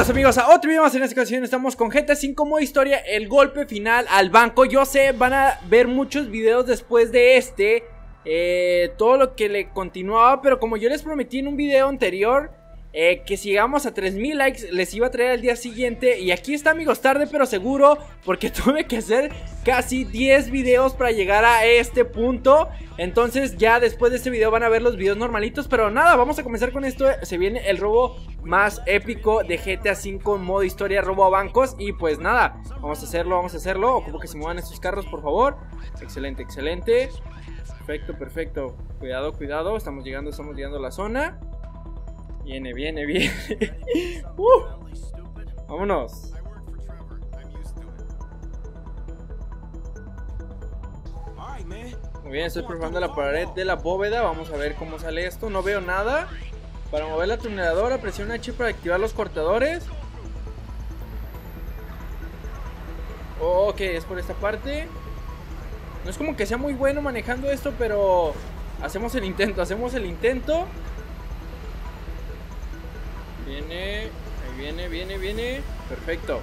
Bienvenidos amigos a otro video más. En esta ocasión estamos con GTA V modo historia, el golpe final al banco. Yo sé, van a ver muchos videos después de este, todo lo que le continuaba, pero como yo les prometí en un video anterior, que si llegamos a 3000 likes les iba a traer al día siguiente. Y aquí está amigos, tarde pero seguro, porque tuve que hacer casi 10 videos para llegar a este punto. Entonces ya después de este video van a ver los videos normalitos. Pero nada, vamos a comenzar con esto. Se viene el robo más épico de GTA V en modo historia, robo a bancos. Y pues nada, vamos a hacerlo. Ocupo que se muevan estos carros, por favor. Excelente, excelente. Perfecto, perfecto. Cuidado, cuidado, estamos llegando a la zona. Viene. Vámonos. Muy bien, estoy preparando la pared de la bóveda. Vamos a ver cómo sale esto. No veo nada. Para mover la tuneladora, presiona H para activar los cortadores. Ok, es por esta parte. No es como que sea muy bueno manejando esto, pero hacemos el intento, Viene, ahí viene. Perfecto.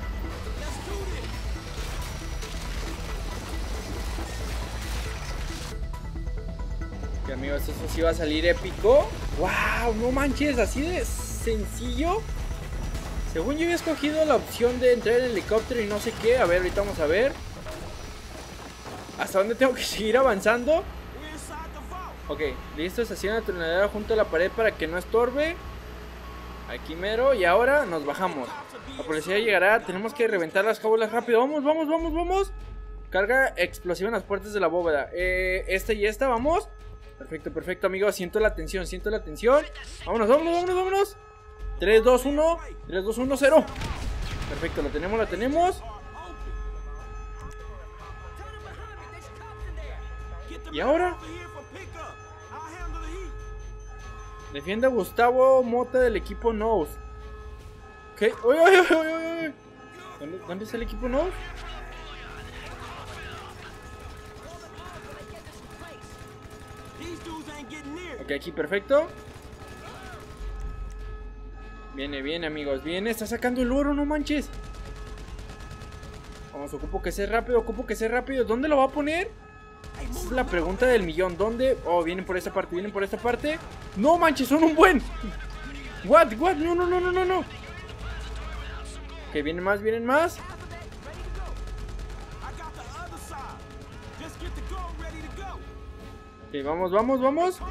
Ok amigos, eso sí va a salir épico. Wow, no manches, así de sencillo. Según yo había escogido la opción de entrar en el helicóptero y no sé qué. A ver, ahorita vamos a ver hasta dónde tengo que seguir avanzando. Ok, listo, estaciona la tuneladora junto a la pared para que no estorbe. Aquí mero, y ahora nos bajamos. La policía llegará, tenemos que reventar las jaulas rápido. Vamos. Carga explosiva en las puertas de la bóveda. Esta y esta, vamos. Perfecto, amigos, siento la tensión. Vámonos. 3, 2, 1, 0. Perfecto, lo tenemos. ¿Y ahora? Defiende a Gustavo Mota del equipo Nose. ¿Qué? ¡Uy! ¿Dónde está el equipo Nose? Ok, aquí, perfecto. Viene, amigos, viene. Está sacando el oro, no manches. Vamos, ocupo que sea rápido. ¿Dónde lo va a poner? Esa es la pregunta del millón. ¿Dónde? Oh, vienen por esta parte. No manches, son un buen. What? No. Ok, vienen más. Ok, vamos.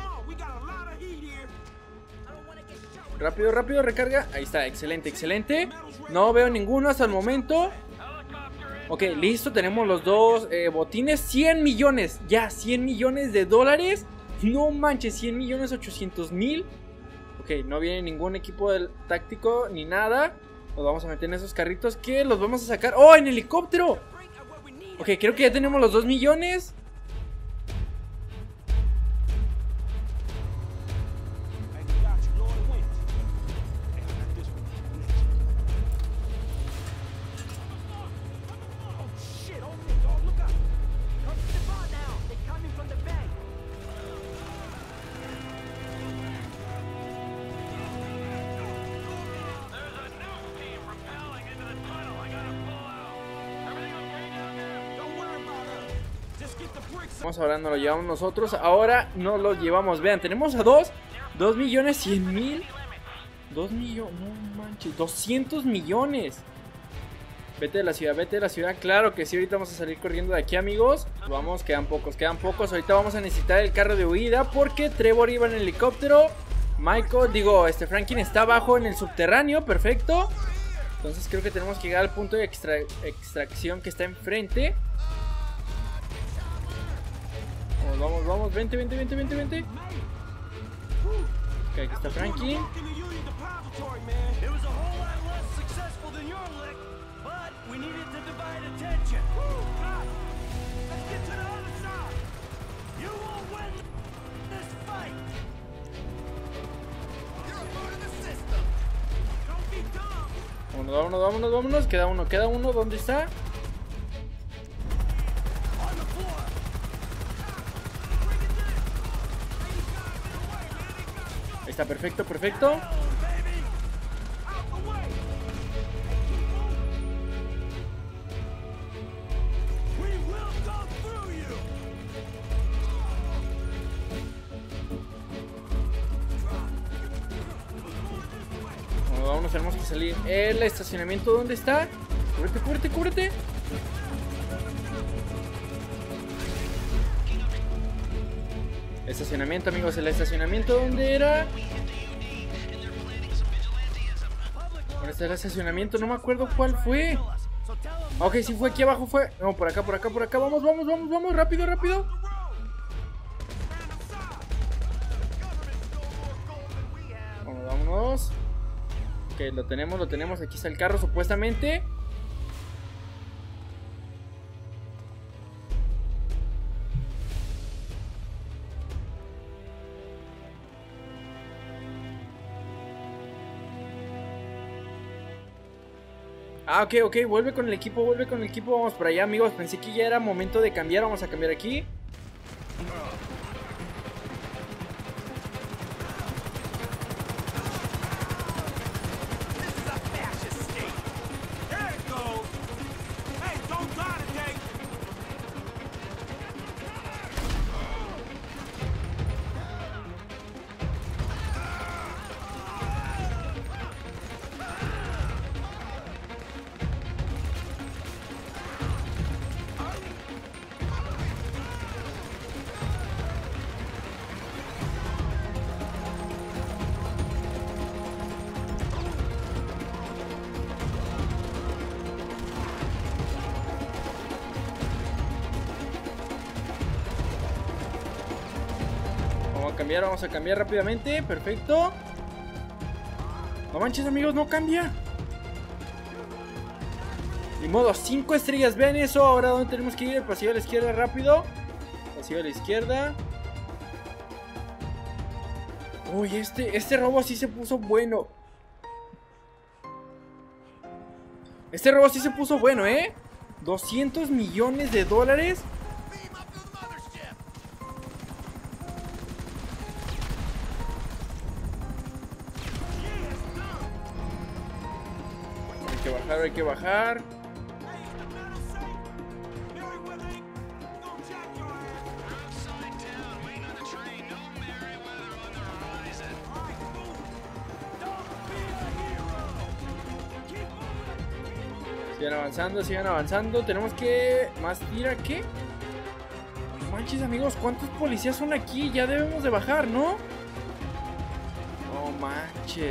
Rápido, recarga. Ahí está, excelente. No veo ninguno hasta el momento. Ok, listo, tenemos los dos botines. 100 millones, ya, 100 millones de dólares. No manches, 100 millones 800 mil. Ok, no viene ningún equipo del táctico ni nada. Nos vamos a meter en esos carritos que los vamos a sacar. ¡Oh, en helicóptero! Ok, creo que ya tenemos los 2 millones. Vamos, ahora no lo llevamos nosotros. Ahora no lo llevamos. Vean, tenemos a 2 millones 100 mil. 2 millones, no manches, 200 millones. Vete de la ciudad. Claro que sí, ahorita vamos a salir corriendo de aquí, amigos. Vamos, quedan pocos. Ahorita vamos a necesitar el carro de huida porque Trevor iba en el helicóptero. Franklin está abajo en el subterráneo. Perfecto. Entonces creo que tenemos que llegar al punto de extracción que está enfrente. Vamos, vente. Ok, aquí está Franklin. Vámonos. Queda uno. ¿Dónde está? Está perfecto. salir. ¿El estacionamiento dónde está? Cúbrete, cúbrete, cúbrete. Estacionamiento, amigos. ¿El estacionamiento dónde era? ¿Dónde está el estacionamiento? No me acuerdo cuál fue. Ok, sí fue aquí abajo, fue. No, por acá, por acá, por acá. Vamos, vamos, vamos, vamos. Rápido, rápido. Vamos, vámonos. Ok, lo tenemos, lo tenemos. Aquí está el carro, supuestamente. Ah, ok, ok, vuelve con el equipo, vamos por allá, amigos. Pensé que ya era momento de cambiar, vamos a cambiar aquí. Vamos a cambiar rápidamente, perfecto. No manches, amigos, no cambia. Ni modo, 5 estrellas, vean eso. Ahora, ¿dónde tenemos que ir? El pasillo a la izquierda, rápido. Pasillo a la izquierda. Uy, este robo sí se puso bueno. Este robo sí se puso bueno, ¿eh? 200 millones de dólares. Hay que bajar. Sigan avanzando, sigan avanzando. Tenemos que... ¿Más tira qué? No manches, amigos, ¿cuántos policías son aquí? Ya debemos de bajar, ¿no? No manches.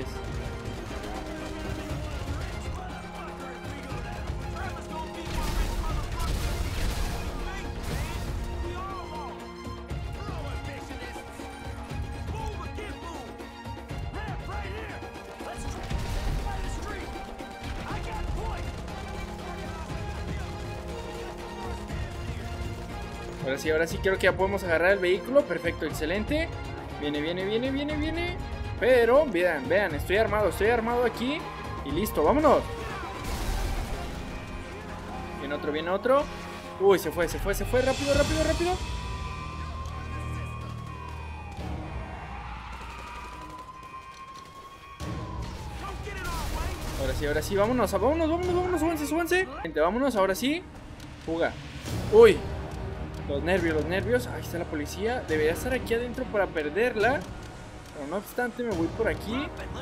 Ahora sí creo que ya podemos agarrar el vehículo. Perfecto, excelente. Viene, viene, viene, viene, viene. Pero, vean, vean, estoy armado aquí. Y listo, vámonos. Viene otro, viene otro. Uy, se fue, rápido, rápido, rápido. Ahora sí, vámonos, vámonos, vámonos, vámonos, súbanse, súbanse. Gente, vámonos, ahora sí. Fuga. Uy. Los nervios. Ahí está la policía. Debería estar aquí adentro para perderla. Pero no obstante, me voy por aquí.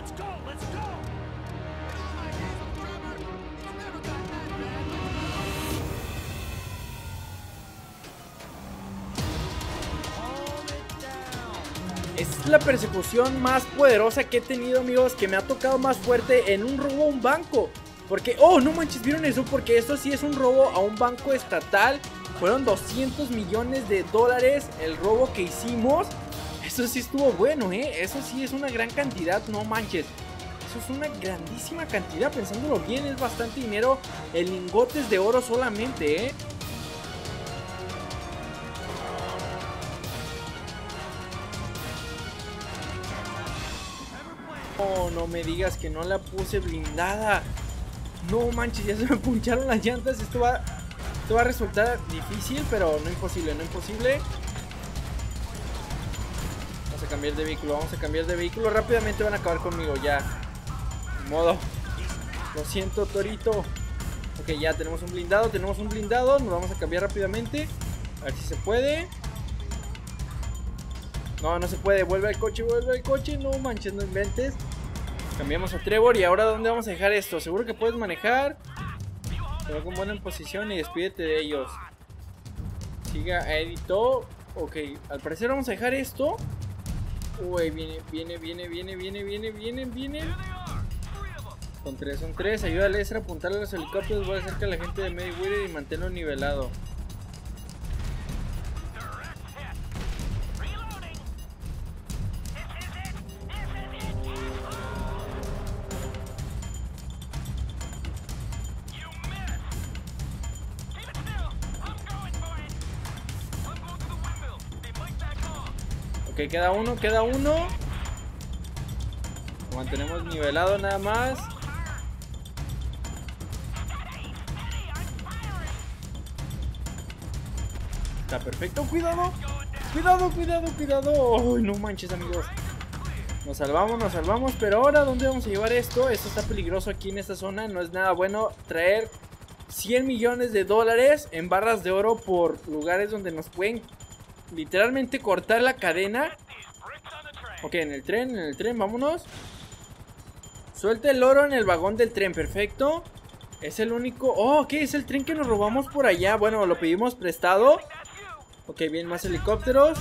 Es la persecución más poderosa que he tenido, amigos. Que me ha tocado más fuerte en un robo a un banco. Porque, oh, no manches, ¿vieron eso? Porque esto sí es un robo a un banco estatal. Fueron 200 millones de dólares el robo que hicimos. Eso sí estuvo bueno, eso sí es una gran cantidad, no manches. Eso es una grandísima cantidad, pensándolo bien, es bastante dinero en lingotes de oro solamente, Oh, no me digas que no la puse blindada. No manches, ya se me puncharon las llantas. Esto va a resultar difícil, pero no imposible, no imposible. Vamos a cambiar de vehículo, rápidamente van a acabar conmigo, ya. De modo. Lo siento, Torito. Ok, ya tenemos un blindado, nos vamos a cambiar rápidamente. A ver si se puede. No, no se puede, vuelve al coche, no manches, no inventes. Cambiamos a Trevor. Y ahora, ¿dónde vamos a dejar esto? Seguro que puedes manejar. Te con buena en posición y despídete de ellos. Siga, editó. Ok, al parecer vamos a dejar esto. Uy, viene. Son tres. Ayúdale a Ezra a apuntarle a los helicópteros. Voy a hacer que la gente de Mayweather y manténlo nivelado. Ok, queda uno. Lo mantenemos nivelado nada más. Está perfecto, cuidado. Uy, no manches, amigos. Nos salvamos, pero ahora ¿dónde vamos a llevar esto? Esto está peligroso aquí en esta zona. No es nada bueno traer 100 millones de dólares en barras de oro por lugares donde nos pueden literalmente cortar la cadena. Ok, en el tren, vámonos. Suelta el oro en el vagón del tren, perfecto. Es el único... Oh, ok, es el tren que nos robamos por allá. Bueno, lo pedimos prestado. Ok, bien, más helicópteros.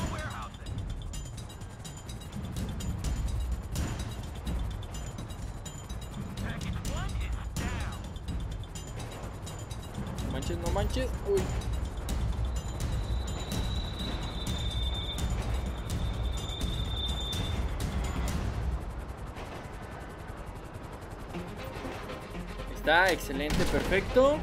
No manches. Uy. Está excelente, perfecto.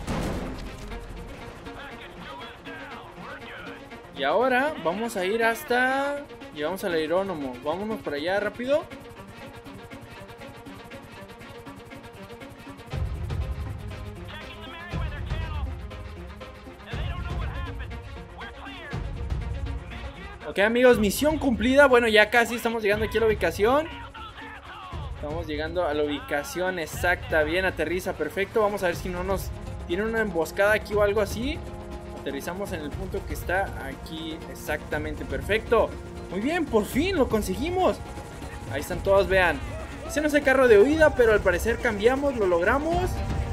Y ahora vamos a ir hasta... Llegamos al aeródromo. Vámonos por allá rápido. Ok, amigos, misión cumplida. Bueno, ya casi estamos llegando aquí a la ubicación. Estamos llegando a la ubicación exacta. Bien, aterriza, perfecto. Vamos a ver si no nos tiene una emboscada aquí o algo así. Aterrizamos en el punto que está aquí. Exactamente, perfecto. Muy bien, por fin lo conseguimos. Ahí están todos, vean. Ese no es el carro de huida, pero al parecer cambiamos, lo logramos.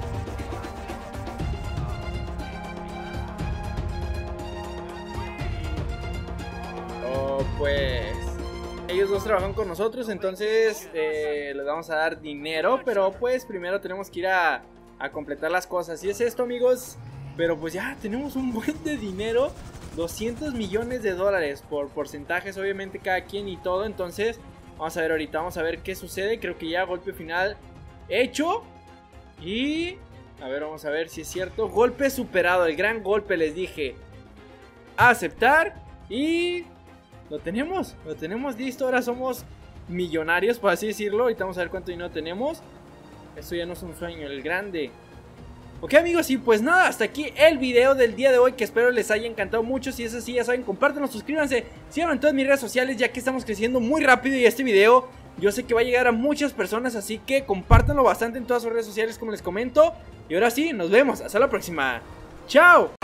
Oh, pues ellos dos trabajan con nosotros, entonces les vamos a dar dinero. Pero pues primero tenemos que ir a completar las cosas. Y es esto, amigos. Pero pues ya tenemos un buen de dinero. 200 millones de dólares por porcentajes, obviamente cada quien y todo. Entonces vamos a ver ahorita, vamos a ver qué sucede. Creo que ya golpe final hecho. Y a ver, vamos a ver si es cierto. Golpe superado, el gran golpe, les dije. Aceptar. Y lo tenemos listo. Ahora somos millonarios, por así decirlo. Ahorita vamos a ver cuánto dinero tenemos. Esto ya no es un sueño, el grande. Ok, amigos, y pues nada, hasta aquí el video del día de hoy, que espero les haya encantado mucho. Si es así, ya saben, compártanlo, suscríbanse, síganme en todas mis redes sociales, ya que estamos creciendo muy rápido. Y este video yo sé que va a llegar a muchas personas, así que compártanlo bastante en todas sus redes sociales, como les comento. Y ahora sí, nos vemos, hasta la próxima. ¡Chao!